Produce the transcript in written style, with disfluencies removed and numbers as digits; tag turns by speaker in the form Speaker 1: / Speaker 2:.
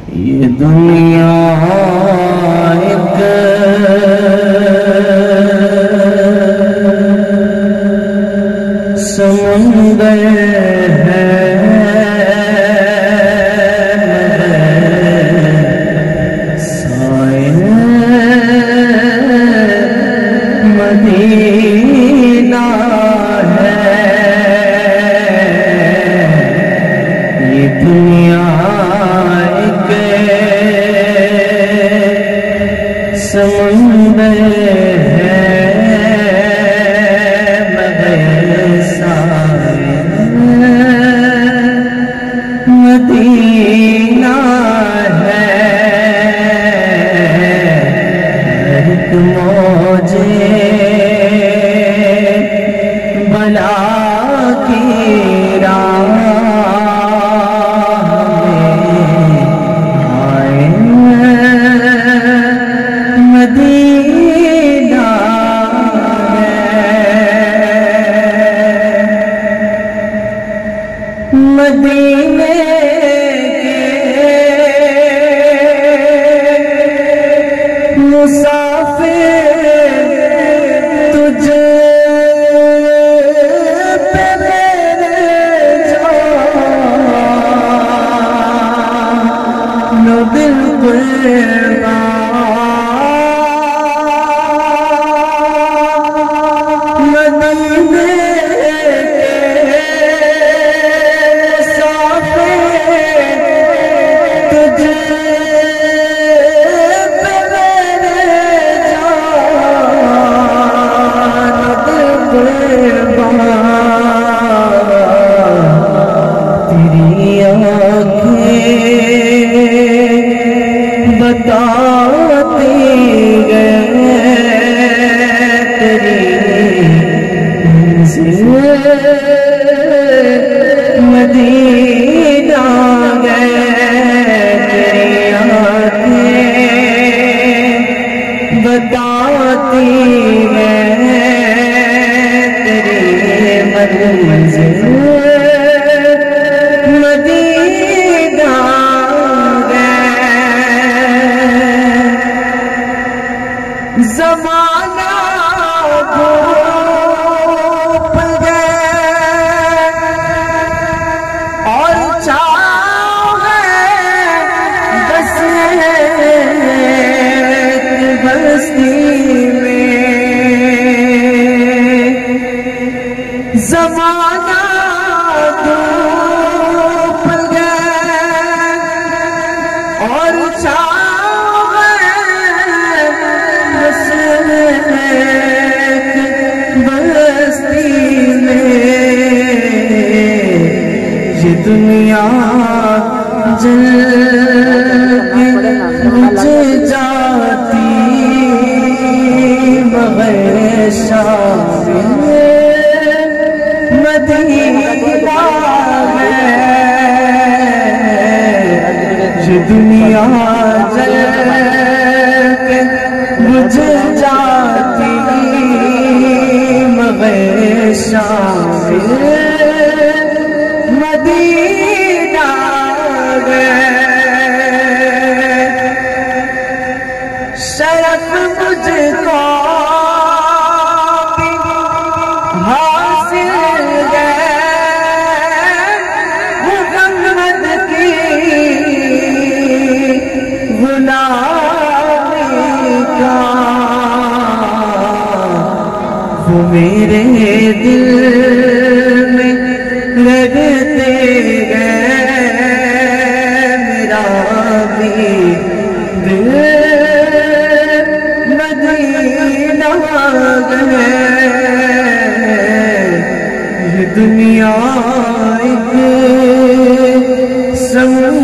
Speaker 1: یہ دنیا ایک سمندر ہے، سائل مدینہ ہے۔ یہ دنیا ایک سمندر ہے، مگر سائل مدینہ ہے۔ ایک موج بلا کی راہ مدینے کے مسافر تجھ پہ میرے جان دل قربان۔ مدینے بتاتی گئے تیری منزل مدینہ گئے، تیری آنکھیں بتاتی گئے تیری منزل مدینہ زمانہ گھوپ گئے اور چاہے بس ایک بستی میں، زمانہ گھوپ گئے اور دنیا جل بجھ جاتی بغیر شام مدینہ ہے۔ یہ دنیا جل بجھ جاتی بغیر شام مدینہ گئے۔ شرف مجھ کو بھی حاصل گئے، محمد کی غلامی کا وہ میرے دل میں لگتے گئے، میرا بھی دل مدینہ گئے۔ یہ دنیا ایک سمندر